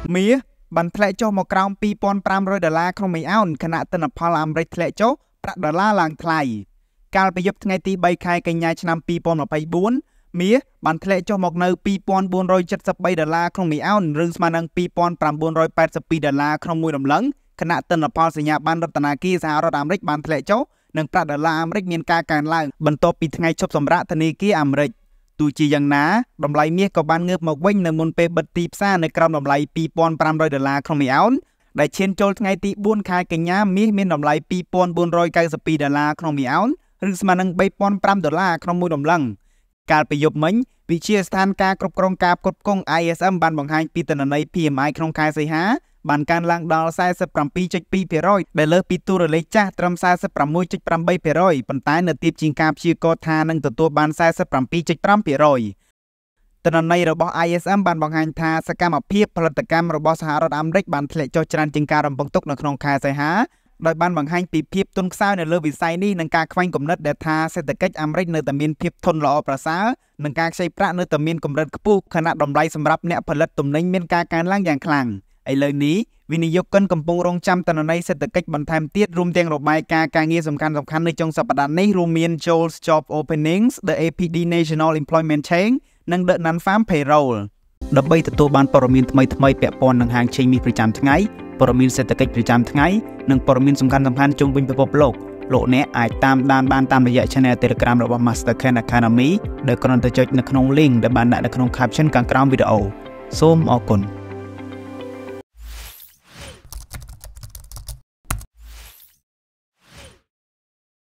មាសបានធ្លាក់ចុះមកក្រោម $2,500 ក្នុងមួយអោនខណៈទិន្នផលអាមេរិកធ្លាក់ចុះប្រាក់ដុល្លារឡើងថ្លៃកាលពីយប់ថ្ងៃទី3ខែកញ្ញាឆ្នាំ2024មាសបានធ្លាក់ចុះមកនៅ$2,473ក្នុងមួយអោនឬស្មើនឹង$2,982ក្នុងមួយរំលឹងខណៈទិន្នផលសញ្ញាបត្ររតនាគារសហរដ្ឋអាមេរិកបានធ្លាក់ចុះនិងប្រាក់ដុល្លារអាមេរិកមានការកើនឡើងបន្ទាប់ពីថ្ងៃឈប់សម្រាកធនាគារអាមេរិកទោះជាយ៉ាងណាតម្លៃមាសក៏បានងើបមកវិញនៅមុនពេលបិទទីផ្សារនៅក្រោមតម្លៃ$2,500ក្នុងមួយអោនដែលឈានចូលថ្ងៃទី4ខែកញ្ញាមាសមានតម្លៃ$2,492ក្នុងមួយអោនឬស្មើនឹង$3,500ក្នុងមួយរំលឹងកាលពីយប់មិញវិទ្យាស្ថានការគ្រប់គ្រងការផ្គត់ផ្គង់ ISM បានបង្ហាញពីទិន្នន័យ PMI ក្នុងខែសីហាបានកើនឡើងដល់ 47.2% ដែលលើសពីតួលេខចាស់ត្រឹម 46.8% ប៉ុន្តែនៅទាបជាងការព្យាករណ៍ថានឹងទទួលបាន 47.5%ទិន្នន័យរបស់ ISM បានបង្ហាញថាសកម្មភាពផលិតកម្មរបស់សហរដ្ឋអាមេរិកបានធ្លាក់ចុះច្រើនជាងការរំពឹងទុកនៅក្នុងខែសីហាដោយបានបង្ហាញពីភាពទន់ខ្សោយនៅលើវិស័យនេះនិងការខ្វែងគំនិតដែលថាសេដ្ឋកិច្ចអាមេរិកនៅតែមានភាពធន់ល្អប្រសើរនិងការខ្ចីប្រាក់នៅតែមានកម្រិតខ្ពស់ខណៈតម្លៃសម្រាប់អ្នកផលិតទំនិញមានការកើនឡើងយ៉ាងខ្លាំងឥឡូវនេះវិនិយោគិនកំពុងរងចាំទិន្នន័យសេដ្ឋកិច្ចបន្ថែមទៀតរួមទាំងរបាយការណ៍ការងារសំខាន់ៗនៅចុងសប្តាហ៍នេះរួមមាន Jones Job Openings, The APD National Employment Change និង The Non-Farm Payroll ដើម្បីទទួលបានព័ត៌មានថ្មីៗពាក់ព័ន្ធនឹងហាងឆេងមាសប្រចាំថ្ងៃព័ត៌មានសេដ្ឋកិច្ចប្រចាំថ្ងៃនិងព័ត៌មានសំខាន់ៗជុំវិញពិភពលោកអ្នកអាចតាមដានបានតាមរយៈ Channel Telegram របស់ Mastercard Academy ដែលគ្រាន់តែចុចនៅក្នុង link ដែលបានដាក់នៅក្នុង caption ខាងក្រោមវីដេអូសូមអរគុណ